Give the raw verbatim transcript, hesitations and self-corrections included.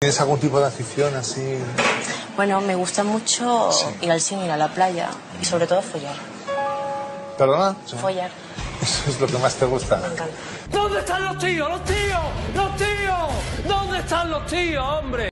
¿Tienes algún tipo de afición así? Bueno, me gusta mucho sí. ir al cine, ir a la playa y sobre todo follar. ¿Perdona? Follar. Eso es lo que más te gusta. Me encanta. ¿Dónde están los tíos? ¡Los tíos! ¡Los tíos! ¿Dónde están los tíos, hombre?